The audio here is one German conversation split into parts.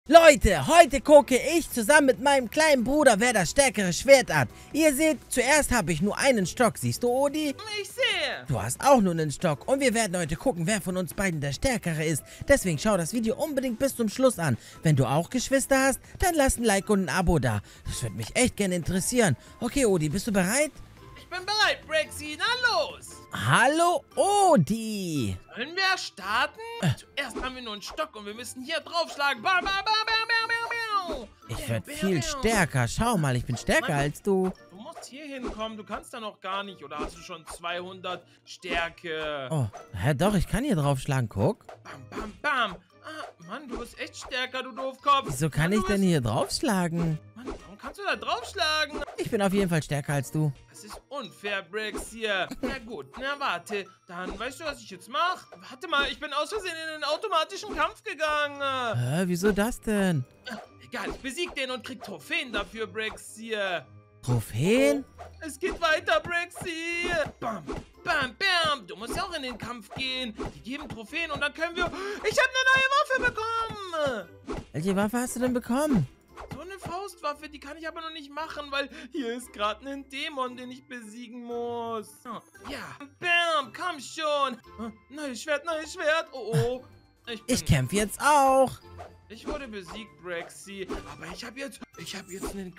Leute, heute gucke ich zusammen mit meinem kleinen Bruder, wer das stärkere Schwert hat. Ihr seht, zuerst habe ich nur einen Stock. Siehst du, Odi? Ich sehe. Du hast auch nur einen Stock. Und wir werden heute gucken, wer von uns beiden der Stärkere ist. Deswegen schau das Video unbedingt bis zum Schluss an. Wenn du auch Geschwister hast, dann lass ein Like und ein Abo da. Das würde mich echt gerne interessieren. Okay, Odi, bist du bereit? Ich bin bereit, Brexy. Na los. Hallo, Odi. Wollen wir starten? Zuerst haben wir nur einen Stock und wir müssen hier draufschlagen. Bam, bam, bam, bam, bam, bam, bam. Ich werde viel stärker. Schau mal, ich bin stärker als du. Du musst hier hinkommen. Du kannst da noch gar nicht. Oder hast du schon 200 Stärke? Oh, hä, doch, ich kann hier draufschlagen. Guck. Bam, bam, bam. Ah, Mann, du bist echt stärker, du Doofkopf. Wieso kann ich denn hier draufschlagen? Mann, warum kannst du da draufschlagen? Ich bin auf jeden Fall stärker als du. Das ist unfair, Brex hier. Na gut, na warte. Dann weißt du, was ich jetzt mache? Warte mal, ich bin aus Versehen in den automatischen Kampf gegangen. Hä, wieso das denn? Egal, ich besieg den und krieg Trophäen dafür, Brex hier. Trophäen? Es geht weiter, Brexy. Bam, bam, bam. Du musst ja auch in den Kampf gehen. Die geben Trophäen und dann können wir... Ich habe eine neue Waffe bekommen. Welche Waffe hast du denn bekommen? So eine Faustwaffe, die kann ich aber noch nicht machen, weil hier ist gerade ein Dämon, den ich besiegen muss. Ja, bam, komm schon. Neues Schwert, neues Schwert. Oh, oh. Ich kämpfe jetzt auch. Ich wurde besiegt, Brexy, aber ich habe jetzt einen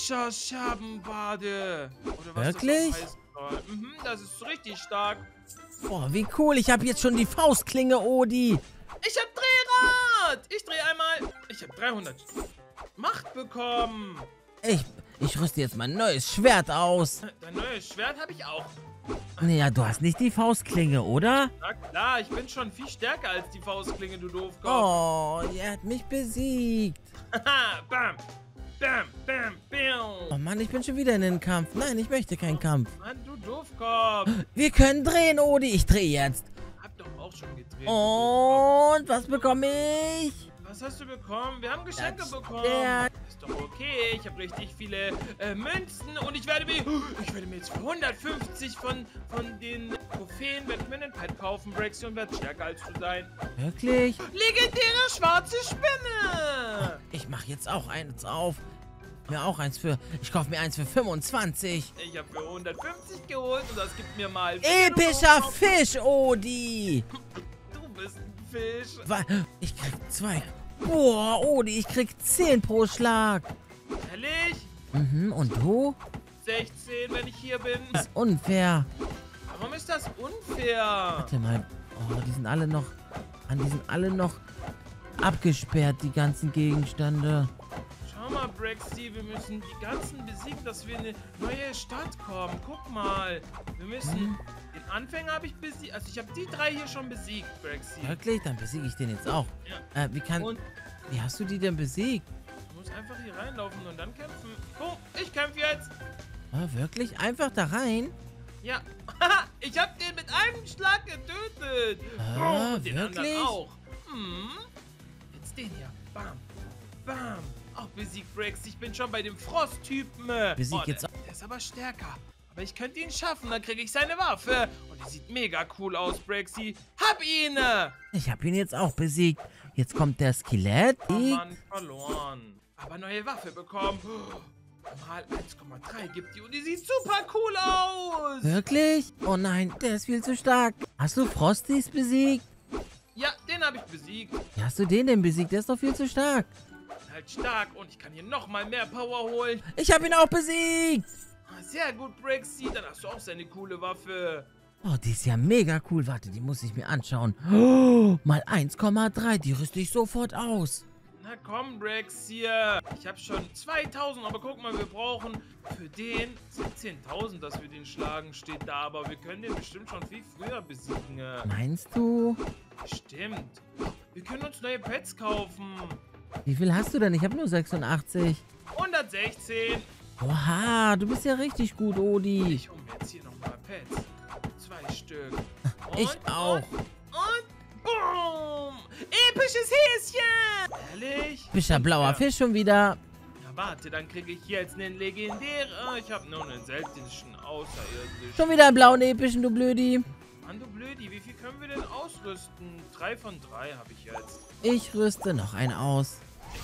Gletscherscherbenbade. Oder was wirklich? Das heißen soll. Das ist richtig stark. Boah, wie cool. Ich habe jetzt schon die Faustklinge, Odi. Ich habe Drehrad. Ich drehe einmal. Ich habe 300 Macht bekommen. Ich rüste jetzt mein neues Schwert aus. Dein neues Schwert habe ich auch. Naja, du hast nicht die Faustklinge, oder? Na klar, ich bin schon viel stärker als die Faustklinge, du Doofkopf. Oh, er hat mich besiegt. Haha, bam, bam, bam, bam. Oh Mann, ich bin schon wieder in den Kampf. Nein, ich möchte keinen Kampf. Mann, du Doofkopf. Wir können drehen, Odi. Ich drehe jetzt. Hab doch auch schon gedreht. Und was bekomme ich? Was hast du bekommen? Wir haben Geschenke bekommen. Ja. Ist doch okay. Ich habe richtig viele Münzen und ich werde mir jetzt für 150 von den Trophäen werde ich mir einen Pet kaufen, Brexy, und werde stärker als du sein. Wirklich? Legendäre schwarze Spinne. Ich mache jetzt auch eins auf. Ich kaufe mir eins für 25. Ich habe für 150 geholt und das gibt mir mal... Epischer Fisch, Odi. Du bist ein Fisch. Ich krieg 2. Boah, Odi, ich krieg 10 pro Schlag. Ehrlich? Und du? 16, wenn ich hier bin. Das ist unfair. Warum ist das unfair? Warte mal. Oh, die sind alle noch abgesperrt, die ganzen Gegenstände. Schau mal, Brexy, wir müssen die ganzen besiegen, dass wir in eine neue Stadt kommen. Guck mal. Wir müssen... Den Anfänger habe ich besiegt. Also ich habe die 3 hier schon besiegt, Brexy. Wirklich? Dann besiege ich den jetzt auch. Ja. Wie hast du die denn besiegt? Du musst einfach hier reinlaufen und dann kämpfen. Oh, ich kämpfe jetzt. Oh, wirklich? Einfach da rein? Ja. Ich habe den mit einem Schlag getötet. Und den wirklich? anderen auch. Jetzt den hier. Bam. Bam. Auch besiegt, Brexy. Ich bin schon bei dem Frost-Typen. Besiegt jetzt auch. Der ist aber stärker. Aber ich könnte ihn schaffen, dann kriege ich seine Waffe. Und die sieht mega cool aus, Brexy. Hab ihn! Ich habe ihn jetzt auch besiegt. Jetzt kommt der Skelett. Oh Mann, verloren. Aber neue Waffe bekommen. Mal 1,3 gibt die und die sieht super cool aus. Wirklich? Oh nein, der ist viel zu stark. Hast du Frosties besiegt? Ja, den habe ich besiegt. Wie hast du den denn besiegt? Der ist doch viel zu stark. Halt stark und ich kann hier nochmal mehr Power holen. Ich habe ihn auch besiegt. Sehr gut, Brexy. Dann hast du auch seine coole Waffe. Oh, die ist ja mega cool. Warte, die muss ich mir anschauen. Oh, mal 1,3. Die rüste ich sofort aus. Na komm, Brexy. Ich habe schon 2000, aber guck mal, wir brauchen für den 10.000, dass wir den schlagen, steht da. Aber wir können den bestimmt schon viel früher besiegen. Meinst du? Stimmt. Wir können uns neue Pets kaufen. Wie viel hast du denn? Ich habe nur 86. 116. Oha, du bist ja richtig gut, Odi. Ich hole mir jetzt hier nochmal Pets. 2 Stück. Ich auch. Und boom! Episches Häschen! Ehrlich? Epischer blauer Fisch schon wieder. Ja, warte, dann kriege ich hier jetzt einen legendären. Ich habe nur einen seltenischen außerirdischen. Schon wieder einen blauen epischen, du Blödi. Mann, du Blödi, wie viel können wir denn ausrüsten? 3 von 3 habe ich jetzt. Ich rüste noch einen aus.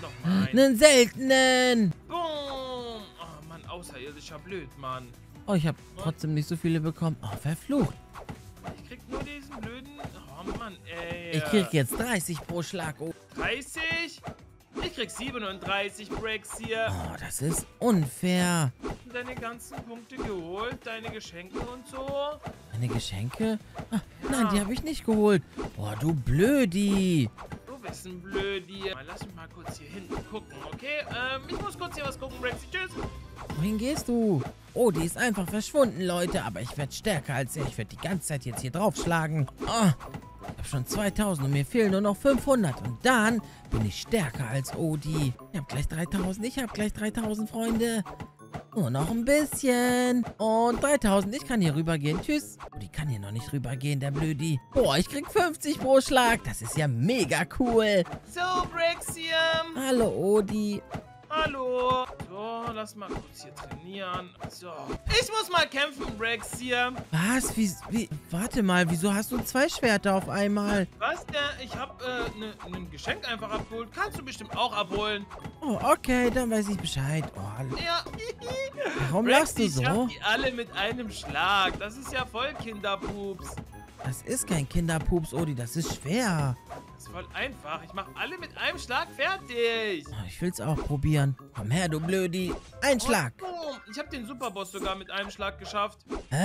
Nochmal ein. Einen seltenen. Boom. Oh, Mann, außerirdischer Blödmann. Oh, ich habe trotzdem nicht so viele bekommen. Oh, verflucht. Ich krieg nur diesen blöden... Oh, Mann, ey. Ich krieg jetzt 30 pro Schlag. Oh, 30? Ich krieg 37 Breaks hier. oh, das ist unfair. Deine ganzen Punkte geholt, deine Geschenke und so. Meine Geschenke? Ah, nein, die habe ich nicht geholt. Boah, du Blödi. Du bist ein Blödi. Lass mich mal kurz hier hinten gucken, okay? Ich muss kurz hier was gucken, Brexy. Tschüss. Wohin gehst du? Oh, die ist einfach verschwunden, Leute. Aber ich werde stärker als er. Ich werde die ganze Zeit jetzt hier draufschlagen. Oh, ich habe schon 2000 und mir fehlen nur noch 500. Und dann bin ich stärker als Odi. Ich habe gleich 3000. Ich habe gleich 3000, Freunde. Nur noch ein bisschen. Und 3000. Ich kann hier rübergehen. Tschüss. Oh, die kann hier noch nicht rübergehen, der Blödi. Boah, ich krieg 50 pro Schlag. Das ist ja mega cool. So, Brexy. Hallo, Odi. Hallo. So, lass mal kurz hier trainieren. So. Ich muss mal kämpfen, Brexy. Was? Warte mal, wieso hast du 2 Schwerter auf einmal? Was denn? Ich hab ein Geschenk einfach abgeholt. Kannst du bestimmt auch abholen. Oh, okay, dann weiß ich Bescheid. Oh, Ja. warum lachst du Brexy, ich so? hab die alle mit einem Schlag. Das ist ja voll Kinderpups. Das ist kein Kinderpups, Odi, das ist schwer. Das ist voll einfach. Ich mach alle mit einem Schlag fertig. Oh, ich will's auch probieren. Komm her, du Blödi. Ein Schlag. Und boom. Ich hab den Superboss sogar mit einem Schlag geschafft.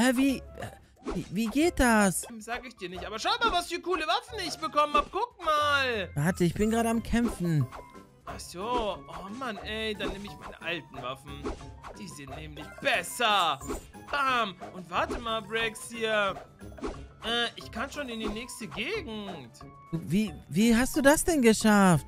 Wie geht das? Sag ich dir nicht. Aber schau mal, was für coole Waffen ich bekommen hab. Guck mal. Warte, ich bin gerade am Kämpfen. Ach so. Oh Mann, ey. Dann nehme ich meine alten Waffen. Die sind nämlich besser. Bam. Und warte mal, Brex hier. Ich kann schon in die nächste Gegend. Wie hast du das denn geschafft?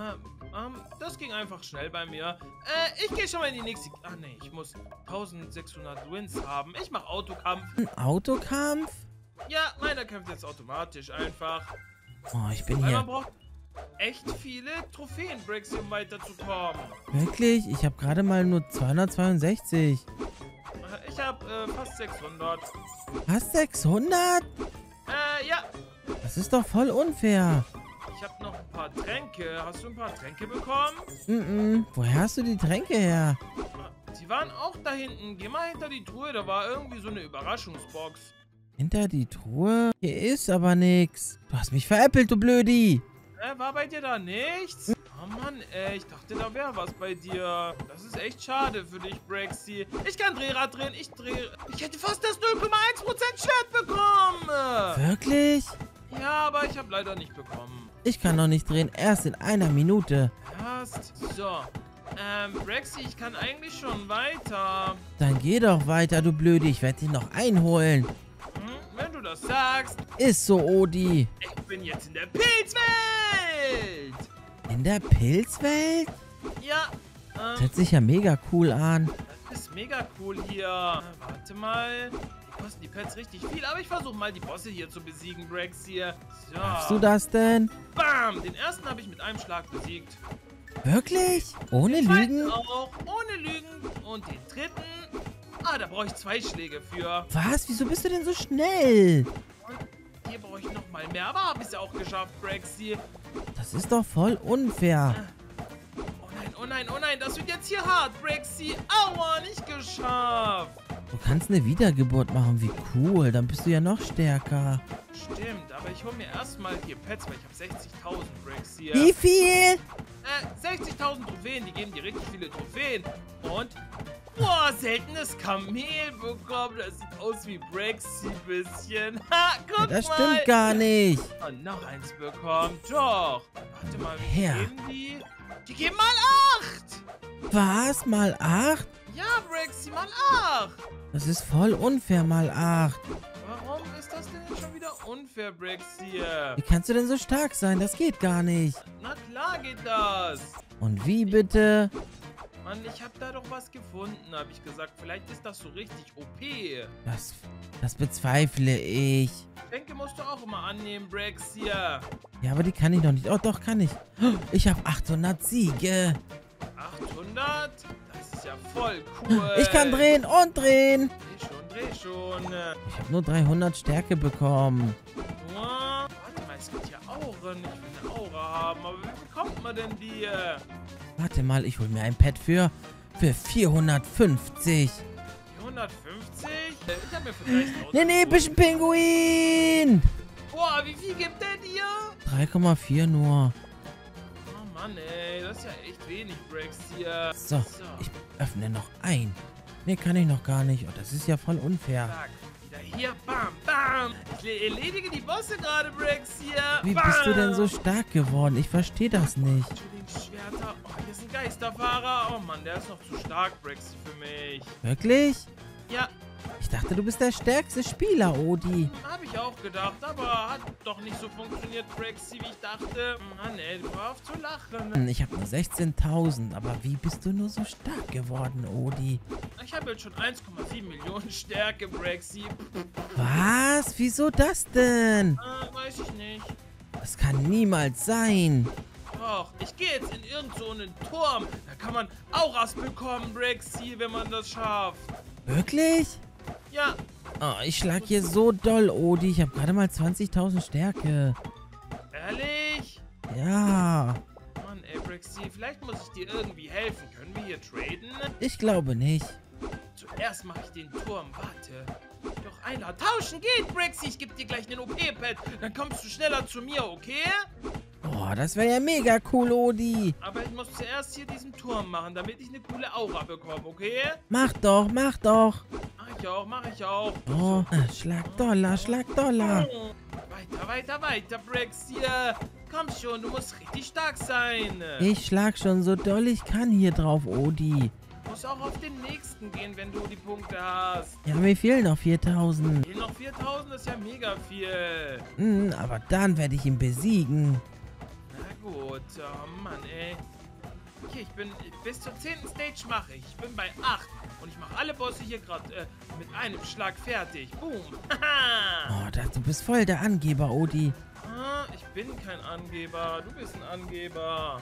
Das ging einfach schnell bei mir. Ich gehe schon mal in die nächste... Ach nee, ich muss 1600 Wins haben. Ich mache Autokampf. Ein Autokampf? Ja, meiner kämpft jetzt automatisch einfach. Oh, ich bin Weil hier. man braucht echt viele Trophäen-Breaks, um weiterzukommen. Wirklich? Ich habe gerade mal nur 262. Ich habe fast 600. Was, 600? Ja. Das ist doch voll unfair. Ich habe noch ein paar Tränke. Hast du ein paar Tränke bekommen? Woher hast du die Tränke her? Die waren auch da hinten. Geh mal hinter die Truhe. Da war irgendwie so eine Überraschungsbox. Hinter die Truhe? Hier ist aber nichts. Du hast mich veräppelt, du Blödi. War bei dir da nichts? Oh Mann, ey, ich dachte, da wäre was bei dir. Das ist echt schade für dich, Brexy. Ich kann Drehrad drehen, ich hätte fast das 0,1% Schwert bekommen. Wirklich? Ja, aber ich habe leider nicht bekommen. Ich kann noch nicht drehen, erst in einer Minute. Passt. So. Brexy, ich kann eigentlich schon weiter. Dann geh doch weiter, du Blödi. Ich werde dich noch einholen. Wenn du das sagst. Ist so, Odi. Ich bin jetzt in der Pilzwelt. In der Pilzwelt? Ja. Das hört sich ja mega cool an. Das ist mega cool hier. Warte mal. Die kosten die Pets richtig viel, aber ich versuche mal die Bosse hier zu besiegen, Brexy. So. Schaffst du das denn? Bam! Den ersten habe ich mit einem Schlag besiegt. Wirklich? Ohne Den zweiten Lügen? auch, ohne Lügen. Und den dritten... da brauche ich 2 Schläge für. Was? Wieso bist du denn so schnell? Und hier brauche ich nochmal mehr, aber habe ich es auch geschafft, Brexy. Das ist doch voll unfair. Oh nein, oh nein, das wird jetzt hier hart, Brexy. Aua, nicht geschafft. Du kannst eine Wiedergeburt machen, wie cool. Dann bist du ja noch stärker. Stimmt, aber ich hole mir erstmal hier Pets, weil ich habe 60.000 Brexy. Wie viel? 60.000 Trophäen, die geben dir richtig viele Trophäen. Und, boah, seltenes Kamel bekommen. Das sieht aus wie Brexy ein bisschen. Ha, guck Das mal. stimmt gar nicht. Und noch eins bekommen. Doch. Warte mal, wie Ja. geben die? Die geben mal 8. Was? Mal 8? Ja, Brexy, mal 8. Das ist voll unfair, mal 8. Warum ist das denn jetzt schon wieder unfair, Brexy? Wie kannst du denn so stark sein? Das geht gar nicht. Na klar geht das. Und wie bitte? Mann, ich habe da doch was gefunden, habe ich gesagt. Vielleicht ist das so richtig OP. Das bezweifle ich. Denke musst du auch immer annehmen, Brexy. Ja, aber die kann ich noch nicht. Oh, doch, kann ich. Ich habe 800 Siege. 800? Das ist ja voll cool. Ich kann drehen und drehen. Dreh schon. Ich habe nur 300 Stärke bekommen. Warte mal, es gibt hier Auren. Ich will eine Aura haben. Aber wie bekommt man denn die? Warte mal, ich hole mir ein Pet für 450. 450? Ich hab mir für 30.000. Nee, bisschen Pinguin. Boah, wie viel gibt der dir? 3,4 nur. Oh Mann, ey, das ist ja echt wenig, Brex hier. So, ich öffne noch ein. Nee, kann ich noch gar nicht. Oh, das ist ja voll unfair. Zack, wieder hier, bam, bam. Ich erledige die Bosse gerade, Brex hier. Wie bam. bist du denn so stark geworden? Ich verstehe das nicht. Schwerter. Oh, hier ist ein Geisterfahrer. Oh Mann, der ist noch zu stark, Brex, für mich. Wirklich? Ja, Ich dachte, du bist der stärkste Spieler, Odi. habe ich auch gedacht, aber hat doch nicht so funktioniert, Brexy, wie ich dachte. Mann, ey, du hör auf zu lachen. Ich habe nur 16.000, aber wie bist du nur so stark geworden, Odi? Ich habe jetzt schon 1,7 Millionen Stärke, Brexy. Was? Wieso das denn? Weiß ich nicht. Das kann niemals sein. Doch, ich gehe jetzt in irgend so einen Turm. Da kann man Auras bekommen, Brexy, wenn man das schafft. Wirklich? Ja, Oh, ich schlag hier so doll, Odi. Ich habe gerade mal 20.000 Stärke. ehrlich? Ja, Mann, ey, Brexy, vielleicht muss ich dir irgendwie helfen. Können wir hier traden? ich glaube nicht. Zuerst mache ich den Turm, warte. Doch einer. Tauschen geht, Brexy. Ich gebe dir gleich einen OP-Pad. Dann kommst du schneller zu mir, okay? Boah, das wäre ja mega cool, Odi. Aber ich muss zuerst hier diesen Turm machen, damit ich eine coole Aura bekomme, okay? Mach doch, mach doch. Mach ich auch. Oh, Schlag Dollar, Schlag Dollar. Oh, weiter, Brexy. Komm schon, du musst richtig stark sein. Ich schlag schon so doll ich kann hier drauf, Odi. Du musst auch auf den nächsten gehen, wenn du die Punkte hast. Ja, mir fehlen noch 4.000. Hier noch 4.000 ist ja mega viel. Aber dann werde ich ihn besiegen. Na gut, oh Mann, ey. Hier, ich bin bis zur 10. Stage mache ich. Ich bin bei 8 und ich mache alle Bosse hier gerade mit einem Schlag fertig. Boom. Oh, du bist voll der Angeber, Odi. Ich bin kein Angeber. Du bist ein Angeber.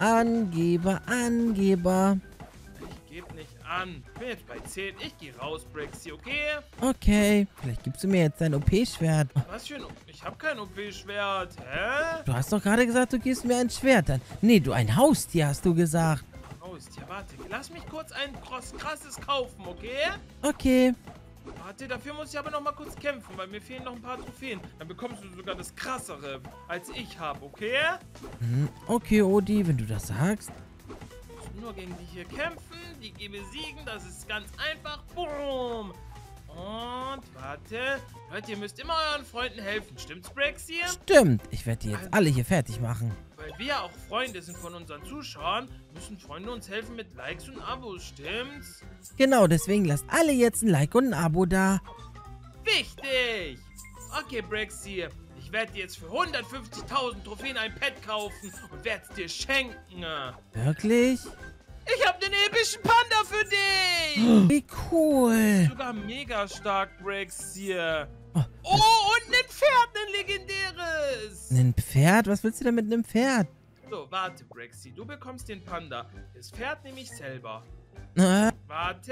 Angeber. Ich gebe nicht an. Ich bin jetzt bei 10. Ich gehe raus, Brexy, okay? Okay, vielleicht gibst du mir jetzt dein OP-Schwert. Was für ein... Ich habe kein OP-Schwert. Hä? Du hast doch gerade gesagt, du gibst mir ein Schwert. Nee, du ein Haustier, hast du gesagt. Haustier, warte. Lass mich kurz ein krasses kaufen, okay? Okay. Warte, dafür muss ich aber noch mal kurz kämpfen, weil mir fehlen noch ein paar Trophäen. Dann bekommst du sogar das krassere, als ich habe, okay? Okay, Odi, wenn du das sagst. Nur gegen die hier kämpfen, die besiegen, das ist ganz einfach. Boom! Und warte. Leute, ihr müsst immer euren Freunden helfen. Stimmt's, Brexy? Stimmt, ich werde die jetzt alle hier fertig machen. Weil wir auch Freunde sind von unseren Zuschauern, müssen Freunde uns helfen mit Likes und Abos, stimmt's? Genau, deswegen lasst alle jetzt ein Like und ein Abo da. Wichtig! Okay, Brexy, ich werde dir jetzt für 150.000 Trophäen ein Pet kaufen und werde es dir schenken. Wirklich? Ich habe den epischen Panda für dich! Wie cool. Sogar mega stark, Brexy. Oh, und ein Pferd, ein legendäres! ein Pferd? Was willst du denn mit einem Pferd? So, warte, Brexy, du bekommst den Panda. Das Pferd nehme ich selber. Warte.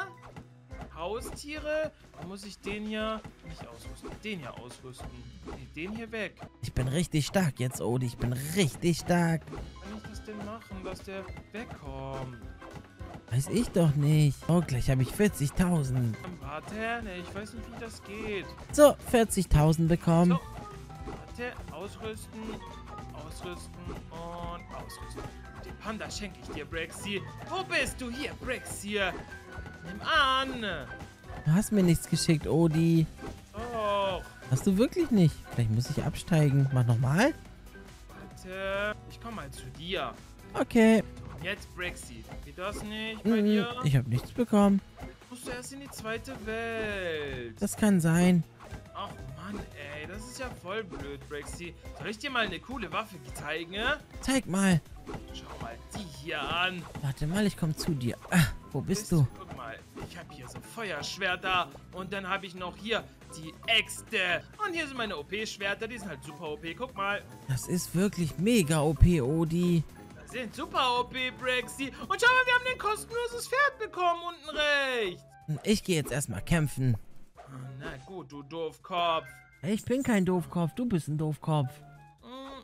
Haustiere. Dann muss ich den hier nicht ausrüsten. Den hier ausrüsten. Nee, den hier weg. Ich bin richtig stark jetzt, Odi. Ich bin richtig stark. Wie kann ich das denn machen, dass der wegkommt? Weiß ich doch nicht. Oh, gleich habe ich 40.000. Warte, ne, ich weiß nicht, wie das geht. So, 40.000 bekommen. So, warte, ausrüsten und ausrüsten. Den Panda schenke ich dir, Brexy. Wo bist du? Hier, Brexy. Nimm an. Du hast mir nichts geschickt, Odi. Doch. Hast du wirklich nicht? Vielleicht muss ich absteigen. Mach nochmal. Warte, ich komme mal zu dir. Okay. Und jetzt, Brexy. Geht das nicht bei dir? Ich habe nichts bekommen. Musst du erst in die zweite Welt. Das kann sein. Ach Mann, ey, das ist ja voll blöd, Brexy. Soll ich dir mal eine coole Waffe zeigen? Zeig mal. Schau mal die hier an. Warte mal, ich komme zu dir. Wo bist du? Guck mal, ich habe hier so Feuerschwerter und dann habe ich noch hier die Äxte. Und hier sind meine OP-Schwerter, die sind halt super OP. Guck mal, Das ist wirklich mega OP, Odi. das sind super OP, Brexy. Und schau mal, wir haben ein kostenloses Pferd bekommen unten rechts. Ich gehe jetzt erstmal kämpfen. Na gut, du Doofkopf. Ich bin kein Doofkopf, du bist ein Doofkopf. Wie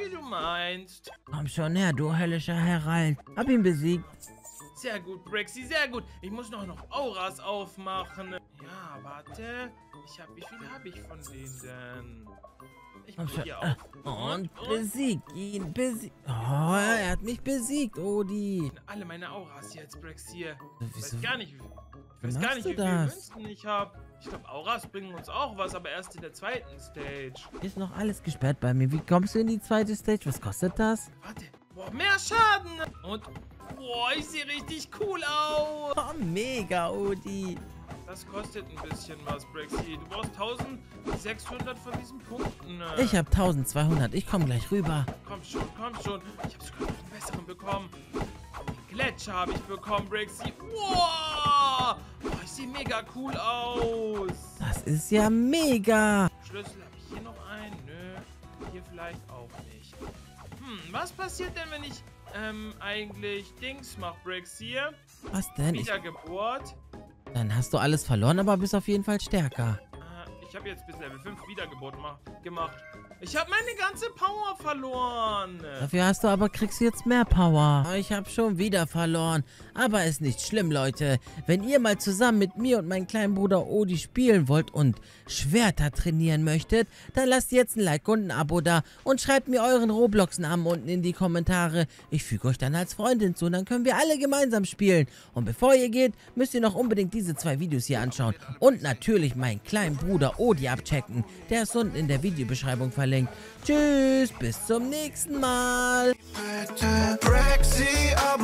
wie du meinst. Komm schon her, du höllischer Herald. Hab ihn besiegt. Sehr gut, Brexy, sehr gut. Ich muss noch Auras aufmachen. Ja, warte. Wie viel habe ich von denen denn? Ich Komm mach schon. hier auf. Und besieg ihn. Oh, er hat mich besiegt, Odi. Alle meine Auras jetzt, Brexy. Ich Wieso? weiß gar nicht, wie machst du viele das? Münzen ich habe. Ich glaube, Auras bringen uns auch was, aber erst in der zweiten Stage. Ist noch alles gesperrt bei mir. Wie kommst du in die zweite Stage? Was kostet das? Warte. Boah, mehr Schaden. Und, boah, ich sehe richtig cool aus. Oh, mega, Odi. Das kostet ein bisschen was, Brexy. Du brauchst 1600 von diesen Punkten. Ich habe 1200. Ich komme gleich rüber. Komm schon, komm schon. Ich habe sogar noch einen besseren bekommen. Den Gletscher habe ich bekommen, Brexy. Wow! Oh, ich sehe mega cool aus. Das ist ja mega. Schlüssel habe ich hier noch einen? Nö. Hier vielleicht auch nicht. Was passiert denn, wenn ich eigentlich Dings mache, Brexy? Was denn? Wiedergeburt. Dann hast du alles verloren, aber bist auf jeden Fall stärker. Ich habe jetzt bis Level 5 Wiedergeburt gemacht. Ich habe meine ganze Power verloren. Dafür kriegst du jetzt mehr Power. Ich habe schon wieder verloren. Aber ist nicht schlimm, Leute. Wenn ihr mal zusammen mit mir und meinem kleinen Bruder Odi spielen wollt und Schwerter trainieren möchtet, dann lasst jetzt ein Like und ein Abo da und schreibt mir euren Roblox-Namen unten in die Kommentare. Ich füge euch dann als Freundin zu und dann können wir alle gemeinsam spielen. Und bevor ihr geht, müsst ihr noch unbedingt diese 2 Videos hier anschauen. Und natürlich meinen kleinen Bruder Odi abchecken. Der ist unten in der Videobeschreibung verlinkt. Tschüss, bis zum nächsten Mal. Brexy,